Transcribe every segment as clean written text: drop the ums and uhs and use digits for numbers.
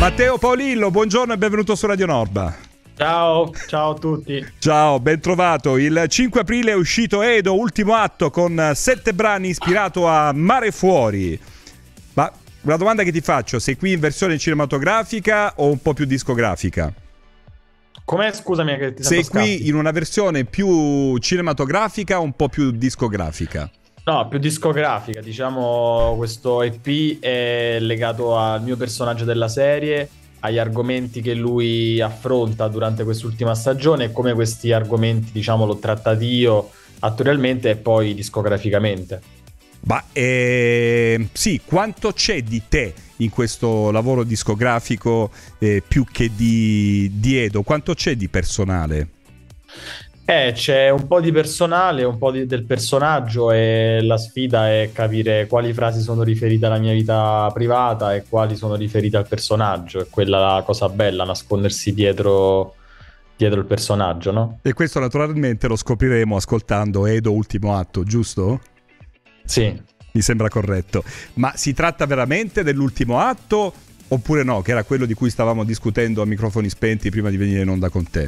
Matteo Paolillo, buongiorno e benvenuto su Radio Norba. Ciao a tutti. Ciao, ben trovato. Il 5 aprile è uscito Edo, ultimo atto, con 7 brani ispirato a Mare Fuori. Ma una domanda che ti faccio, sei qui in versione cinematografica o un po' più discografica? Com'è? Scusami che ti sei qui in una versione più cinematografica o un po' più discografica? No, più discografica, diciamo. Questo EP è legato al mio personaggio della serie, agli argomenti che lui affronta durante quest'ultima stagione e come questi argomenti, diciamo, l'ho trattati io attorialmente e poi discograficamente. Ma sì, quanto c'è di te in questo lavoro discografico più che di Edo? Quanto c'è di personale? C'è un po' di personale, un po' del personaggio, e la sfida è capire quali frasi sono riferite alla mia vita privata e quali sono riferite al personaggio. È quella la cosa bella, nascondersi dietro il personaggio, no? E questo naturalmente lo scopriremo ascoltando Edo ultimo atto, giusto? Sì. Mi sembra corretto. Ma si tratta veramente dell'ultimo atto oppure no? Che era quello di cui stavamo discutendo a microfoni spenti prima di venire in onda con te.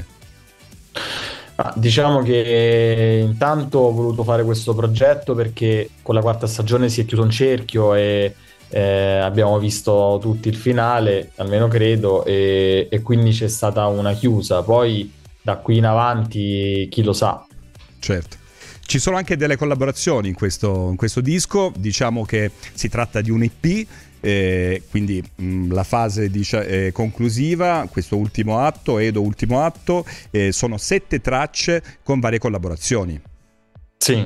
Diciamo che intanto ho voluto fare questo progetto perché con la 4ª stagione si è chiuso un cerchio e abbiamo visto tutti il finale, almeno credo, e quindi c'è stata una chiusa. Poi da qui in avanti chi lo sa. Certo. Ci sono anche delle collaborazioni in questo disco, diciamo che si tratta di un EP, quindi la fase conclusiva, questo ultimo atto, Edo ultimo atto, sono 7 tracce con varie collaborazioni. Sì,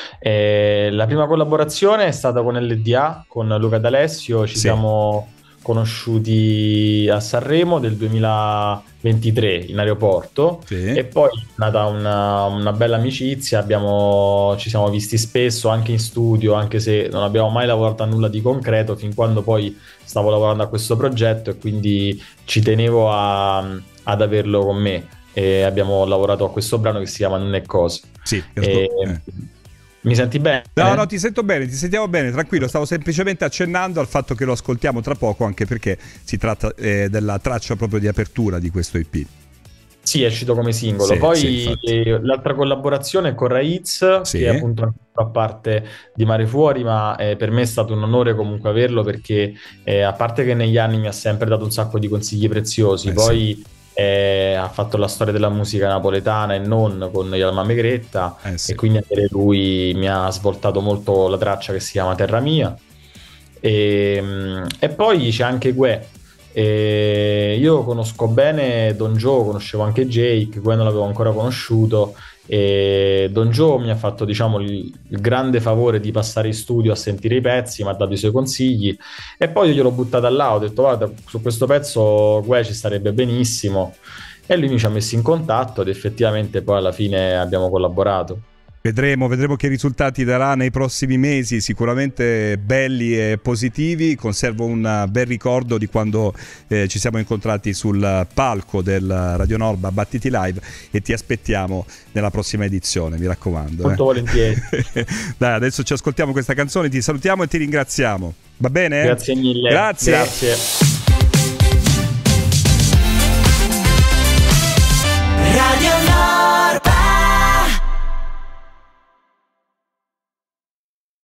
la prima collaborazione è stata con LDA, con Luca D'Alessio, ci siamo conosciuti a Sanremo del 2023 in aeroporto, e poi è nata una bella amicizia, ci siamo visti spesso anche in studio, anche se non abbiamo mai lavorato a nulla di concreto fin quando poi stavo lavorando a questo progetto e quindi ci tenevo ad averlo con me, e abbiamo lavorato a questo brano che si chiama Non è cosa. Sì, mi senti bene? No, ti sento bene, ti sentiamo bene, tranquillo. Stavo semplicemente accennando al fatto che lo ascoltiamo tra poco, anche perché si tratta della traccia proprio di apertura di questo EP. Sì, è uscito come singolo. Poi l'altra collaborazione è con Raiz, che è appunto a parte di Mare Fuori, ma per me è stato un onore comunque averlo, perché a parte che negli anni mi ha sempre dato un sacco di consigli preziosi, poi ha fatto la storia della musica napoletana e non con Yalma Megretta, e quindi avere lui mi ha svoltato molto la traccia che si chiama Terra Mia, e poi c'è anche Gue. Io conosco bene Don Joe, conoscevo anche Jake, Gue non l'avevo ancora conosciuto, e Don Joe mi ha fatto, diciamo, il grande favore di passare in studio a sentire i pezzi, mi ha dato i suoi consigli e poi io gliel'ho buttata là, ho detto guarda, su questo pezzo Gue ci starebbe benissimo, e lui mi ci ha messo in contatto ed effettivamente poi alla fine abbiamo collaborato. Vedremo che risultati darà nei prossimi mesi, sicuramente belli e positivi. Conservo un bel ricordo di quando ci siamo incontrati sul palco del Radio Norba Battiti Live, e ti aspettiamo nella prossima edizione, mi raccomando. Molto volentieri. Dai, adesso ci ascoltiamo questa canzone, ti salutiamo e ti ringraziamo. Va bene? Grazie mille. Grazie.